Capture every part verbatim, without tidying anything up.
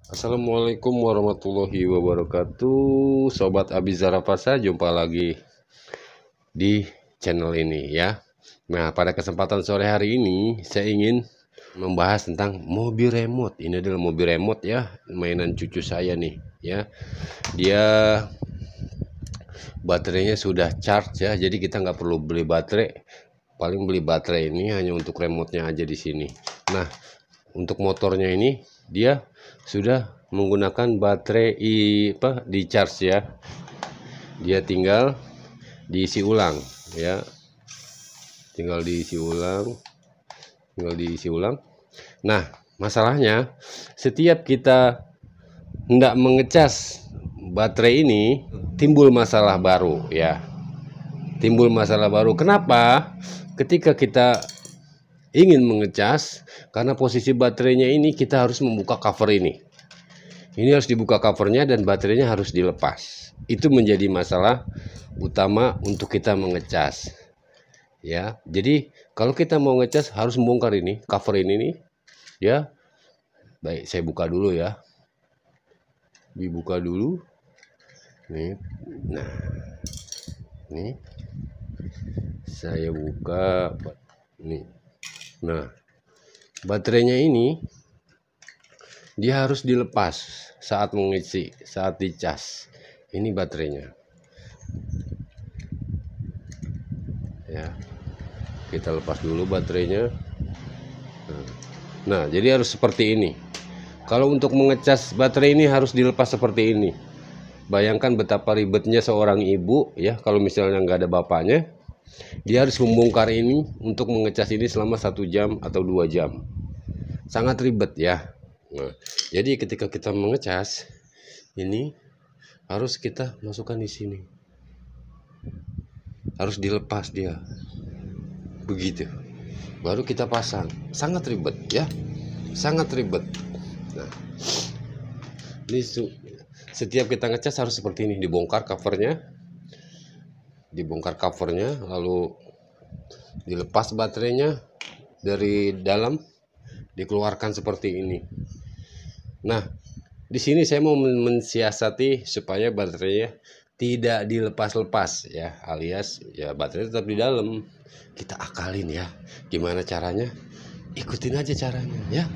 Assalamualaikum warahmatullahi wabarakatuh, Sobat Abizara Fasa, jumpa lagi di channel ini ya. Nah, pada kesempatan sore hari ini saya ingin membahas tentang mobil remote. Ini adalah mobil remote ya, mainan cucu saya nih ya. Dia baterainya sudah charge ya, jadi kita nggak perlu beli baterai. Paling beli baterai ini hanya untuk remote-nya aja di sini. Nah, untuk motornya ini dia sudah menggunakan baterai i, apa, di charge ya. Dia tinggal diisi ulang ya. Tinggal diisi ulang. Tinggal diisi ulang. Nah, masalahnya setiap kita hendak mengecas baterai ini timbul masalah baru ya. Timbul masalah baru. Kenapa? Ketika kita ingin mengecas, karena posisi baterainya ini kita harus membuka cover ini. Ini harus dibuka covernya dan baterainya harus dilepas. Itu menjadi masalah utama untuk kita mengecas. Ya, jadi kalau kita mau ngecas harus membongkar ini, cover ini nih. Ya. Baik, saya buka dulu ya. Dibuka dulu. Nih. Nah. Nih. Saya buka nih. Nah, baterainya ini dia harus dilepas saat mengisi, saat dicas. Ini baterainya. Ya. Kita lepas dulu baterainya. Nah, jadi harus seperti ini. Kalau untuk mengecas baterai ini harus dilepas seperti ini. Bayangkan betapa ribetnya seorang ibu ya, kalau misalnya nggak ada bapaknya. Dia harus membongkar ini untuk mengecas ini selama satu jam atau dua jam. Sangat ribet ya. Nah, jadi ketika kita mengecas ini harus kita masukkan di sini. Harus dilepas dia. Begitu. Baru kita pasang. Sangat ribet ya. Sangat ribet. Nah, ini setiap kita ngecas harus seperti ini, dibongkar covernya. Dibongkar covernya, lalu dilepas baterainya dari dalam, dikeluarkan seperti ini. Nah, di sini saya mau mensiasati supaya baterainya tidak dilepas-lepas ya, alias ya baterai tetap di dalam. Kita akalin ya, gimana caranya? Ikutin aja caranya ya.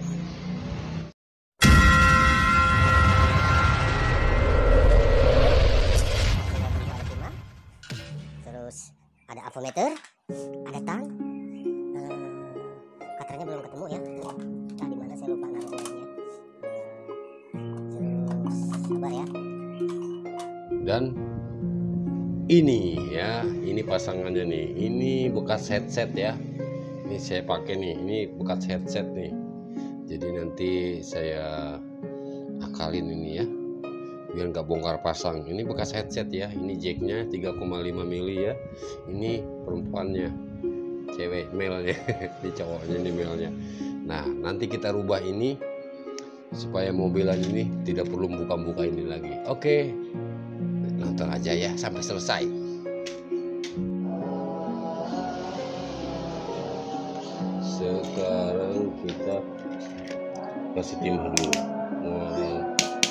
Ada avometer, ada tang, uh, katernya belum ketemu ya. Nah, di mana saya lupa naruhnya. Terus sabar ya. Dan ini ya, ini pasangannya nih. Ini bekas headset ya. Ini saya pakai nih. Ini bekas headset nih. Jadi nanti saya akalin ini ya, biar nggak bongkar pasang. Ini bekas headset ya, ini jacknya tiga koma lima mili ya. Ini perempuannya, cewek, male-nya. Ini cowoknya, ini male-nya. Nah, nanti kita rubah ini supaya mobilan ini tidak perlu buka-buka ini lagi. Oke, nonton aja ya sampai selesai. Sekarang kita kasih timah dulu. Nah,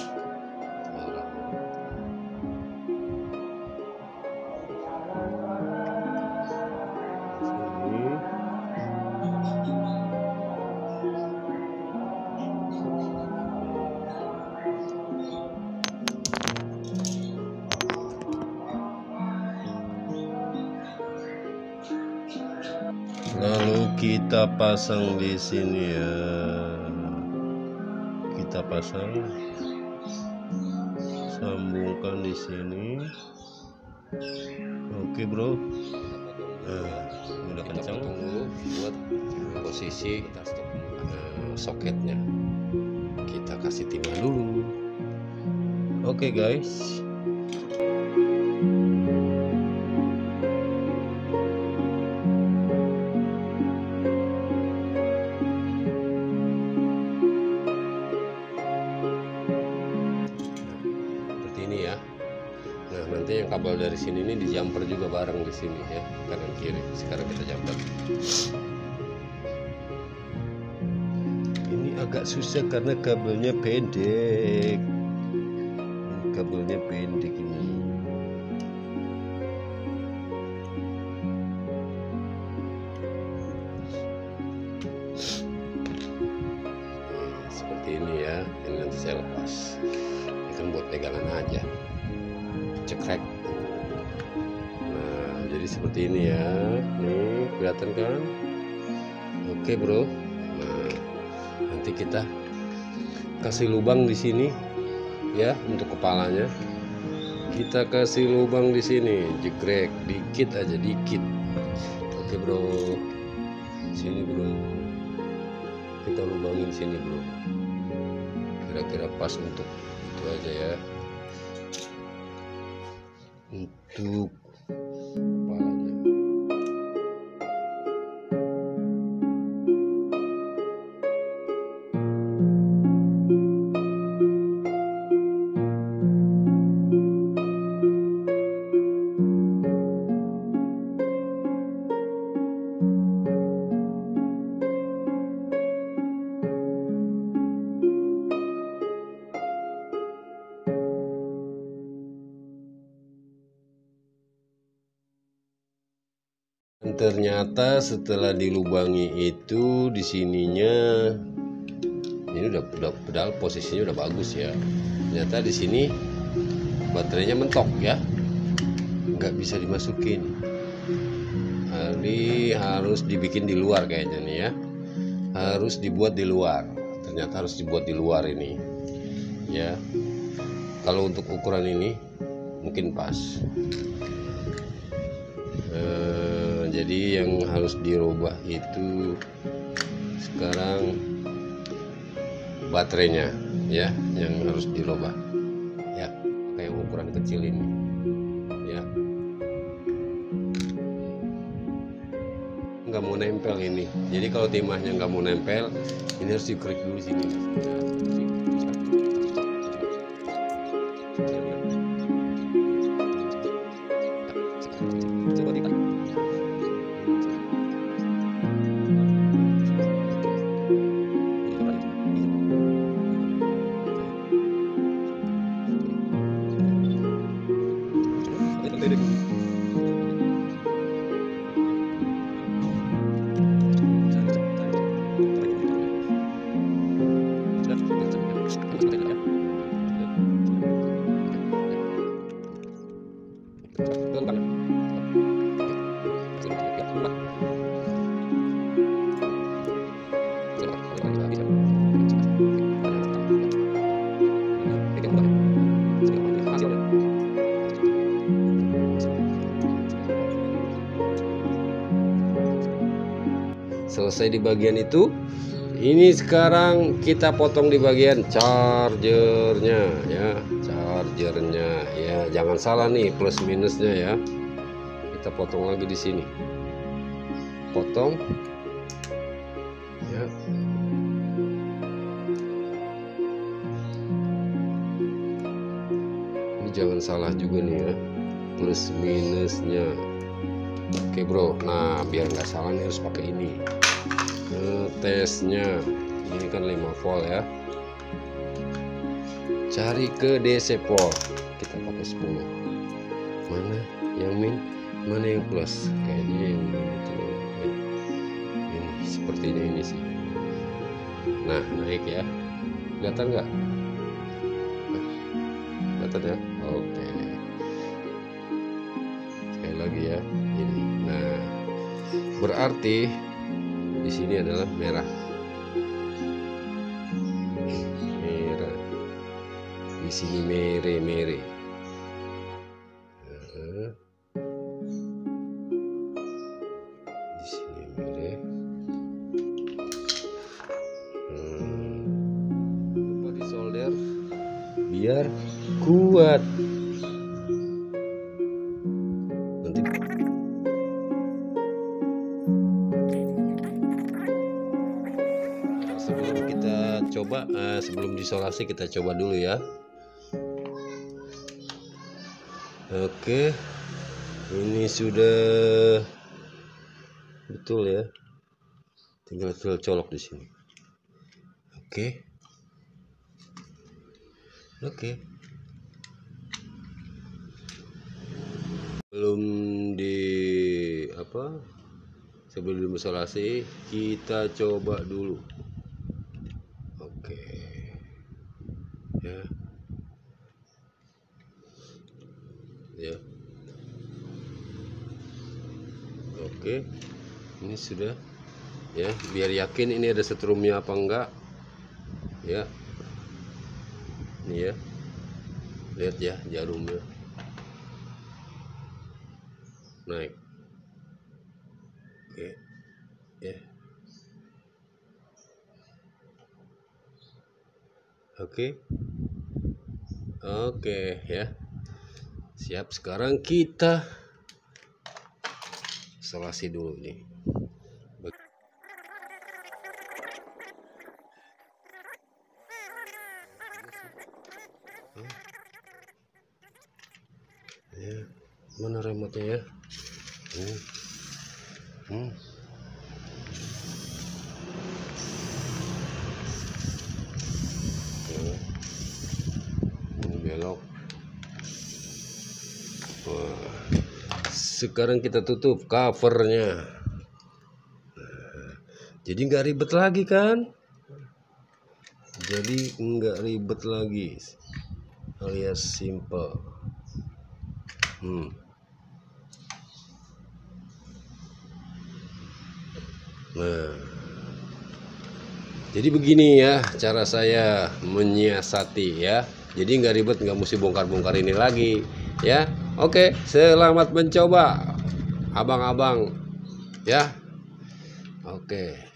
lalu kita pasang di sini ya. Kita pasang, sambungkan di sini. Oke bro. Nah, udah kencang dulu buat posisi uh, soketnya. Kita kasih timah dulu. Oke guys. Ini ya. Nah, nanti yang kabel dari sini ini di jumper juga bareng di sini ya, kanan kiri. Sekarang kita jumper. Ini agak susah karena kabelnya pendek. Ini kabelnya pendek ini. Seperti ini ya. Ini nanti saya lepas. Ini kan buat pegangan aja. Cekrek. Nah, jadi seperti ini ya. Nih, kelihatan kan? Oke, bro. Nah, nanti kita kasih lubang di sini ya untuk kepalanya. Kita kasih lubang di sini, jegrek dikit aja, dikit. Oke, bro. Sini, bro. Kita lubangin sini, bro. Kira-kira pas untuk itu aja ya. Untuk kepalanya. Ternyata setelah dilubangi itu di sininya ini udah, udah pedal posisinya udah bagus ya. Ternyata di sini baterainya mentok ya, nggak bisa dimasukin. Ini harus dibikin di luar kayaknya nih ya, harus dibuat di luar. Ternyata harus dibuat di luar ini ya. Kalau untuk ukuran ini mungkin pas. Eh, jadi yang harus dirubah itu sekarang baterainya ya, yang harus dirubah ya, kayak ukuran kecil ini ya, nggak mau nempel ini. Jadi kalau timahnya nggak mau nempel, ini harus diklik dulu sini ya. Selesai di bagian itu, ini sekarang kita potong di bagian chargernya ya, chargernya ya, jangan salah nih plus minusnya ya. Kita potong lagi di sini, potong ya. Ini jangan salah juga nih ya, plus minusnya. Oke, bro. Nah, biar nggak salah nih harus pakai ini. Tesnya ini kan lima volt ya. Cari ke D C port. Kita pakai sepuluh. Mana yang min, mana yang plus? Kayaknya yang min itu ini, sepertinya ini sih. Nah, naik ya. Kelihatan nggak? Nah, kelihatan ya? Oke. Sekali lagi ya. Ini. Nah, berarti di sini adalah merah, merah. Di sini mere mere. Di sini mere. Lupa disolder biar kuat. Sebelum kita coba, uh, sebelum disolasi kita coba dulu ya. Oke, ini sudah betul ya. Tinggal colok di sini. Oke. Oke. Belum di apa? Sebelum diisolasi, kita coba dulu. Oke. Ya. Ya. Oke. Ini sudah. Ya, biar yakin ini ada setrumnya apa enggak. Ya. Ini ya. Lihat ya jarumnya. Naik. Oke. Ya. Oke. Oke ya. Siap, sekarang kita isolasi dulu nih. Ya, mana remote-nya ya? Hmm. Hmm. Ya. Ini belok. Wah. Sekarang kita tutup covernya. Nah, jadi nggak ribet lagi kan? Jadi nggak ribet lagi, alias simple. Hmm. Nah, jadi begini ya cara saya menyiasati ya. Jadi nggak ribet, nggak mesti bongkar-bongkar ini lagi ya. Oke, selamat mencoba abang-abang ya. Oke.